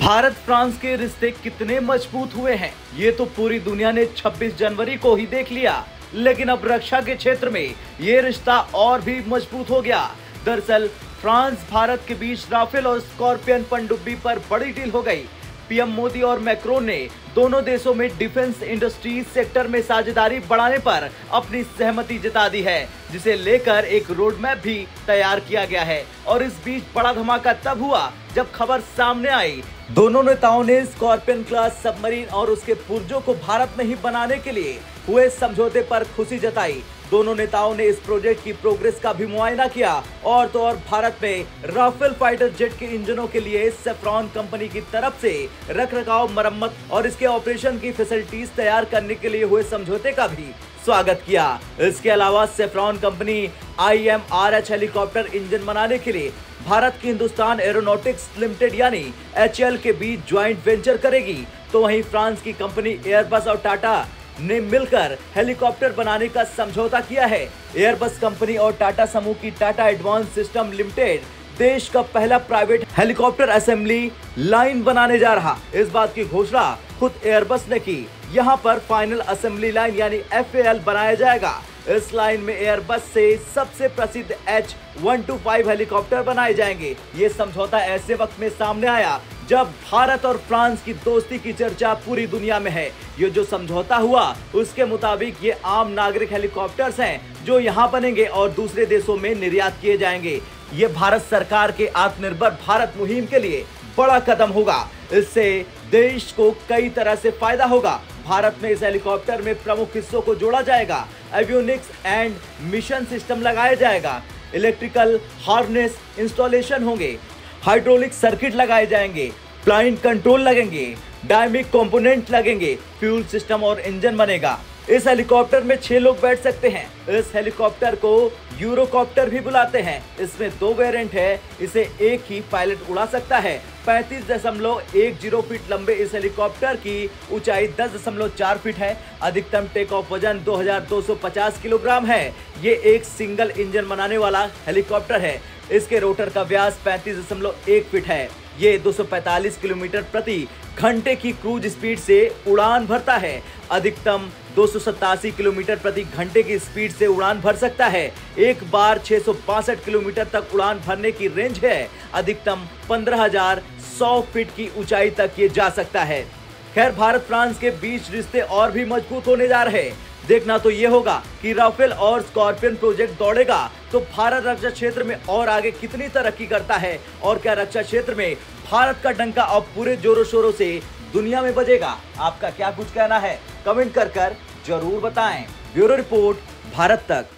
Bharat France के रिश्ते कितने मजबूत हुए हैं ये तो पूरी दुनिया ने 26 जनवरी को ही देख लिया। लेकिन अब रक्षा के क्षेत्र में ये रिश्ता और भी मजबूत हो गया। दरअसल फ्रांस भारत के बीच राफेल और स्कॉर्पियन पनडुब्बी पर बड़ी डील हो गई। पीएम मोदी और मैक्रोन ने दोनों देशों में डिफेंस इंडस्ट्री सेक्टर में साझेदारी बढ़ाने पर अपनी सहमति जता दी है, जिसे लेकर एक रोड मैप भी तैयार किया गया है। और इस बीच बड़ा धमाका तब हुआ जब खबर सामने आई दोनों नेताओं ने स्कॉर्पियन क्लास सबमरीन और उसके पुर्जों को भारत में ही बनाने के लिए हुए समझौते पर खुशी जताई। दोनों नेताओं ने इस प्रोजेक्ट की प्रोग्रेस का भी मुआयना किया और तो और भारत में राफेल फाइटर जेट के इंजनों के लिए सेफ्रॉन कंपनी की तरफ से रखरखाव, मरम्मत और इसके ऑपरेशन की फैसिलिटीज तैयार करने के लिए हुए समझौते का भी स्वागत किया। इसके अलावा Safran company IMRH helicopter engine बनाने के लिए भारत की हिंदुस्तान एरोनॉटिक्स लिमिटेड यानी HAL के बीच ज्वाइंट वेंचर करेगी। तो वहीं फ्रांस की कंपनी एयरबस और टाटा ने मिलकर हेलीकॉप्टर बनाने का समझौता किया है। एयरबस कंपनी और टाटा समूह की टाटा एडवांस सिस्टम लिमिटेड देश का पहला प्राइवेट हेलीकॉप्टर असेंबली लाइन बनाने जा रहा। इस बात की घोषणा खुद एयरबस ने की। यहाँ पर फाइनल असेंबली लाइन यानी FAL बनाया जाएगा। इस लाइन में एयरबस से सबसे प्रसिद्ध H125 हेलीकॉप्टर बनाए जाएंगे। ये समझौता ऐसे वक्त में सामने आया जब भारत और फ्रांस की दोस्ती की चर्चा पूरी दुनिया में है। ये जो समझौता हुआ उसके मुताबिक ये आम नागरिक हेलीकॉप्टर्स हैं जो यहाँ बनेंगे और दूसरे देशों में निर्यात किए जाएंगे। ये भारत सरकार के आत्मनिर्भर भारत मुहिम के लिए बड़ा कदम होगा। इससे देश को कई तरह से फायदा होगा। भारत में इस हेलीकॉप्टर में प्रमुख हिस्सों को जोड़ा जाएगा। एवियोनिक्स एंड मिशन सिस्टम लगाया जाएगा। इलेक्ट्रिकल हार्नेस इंस्टॉलेशन होंगे। हाइड्रोलिक सर्किट लगाए जाएंगे। फ्लाइंग कंट्रोल लगेंगे। डायनामिक कंपोनेंट लगेंगे। फ्यूल सिस्टम और इंजन बनेगा। इस हेलीकॉप्टर में 6 लोग बैठ सकते हैं। इस हेलीकॉप्टर को यूरोकॉप्टर भी बुलाते हैं। इसमें 2 वेरिएंट है। इसे एक ही पायलट उड़ा सकता है। 35.10 फीट लंबे इस हेलीकॉप्टर की ऊंचाई 10.4 फीट है। अधिकतम टेक ऑफ वजन 2250 किलोग्राम है। ये एक सिंगल इंजन बनाने वाला हेलीकॉप्टर है। इसके रोटर का व्यास 35.1 फीट है। ये 245 किलोमीटर प्रति घंटे की क्रूज स्पीड से उड़ान भरता है। अधिकतम 287 किलोमीटर प्रति घंटे की स्पीड से उड़ान भर सकता है। एक बार 662 किलोमीटर तक उड़ान भरने की रेंज है। अधिकतम 15,100 फीट की ऊंचाई तक ये जा सकता है। खैर, भारत फ्रांस के बीच रिश्ते और भी मजबूत होने जा रहे हैं। देखना तो ये होगा कि राफेल और स्कॉर्पियन प्रोजेक्ट दौड़ेगा तो भारत रक्षा क्षेत्र में और आगे कितनी तरक्की करता है और क्या रक्षा क्षेत्र में भारत का डंका अब पूरे जोरों शोरों से दुनिया में बजेगा। आपका क्या कुछ कहना है कमेंट कर जरूर बताएं। ब्यूरो रिपोर्ट, भारत तक।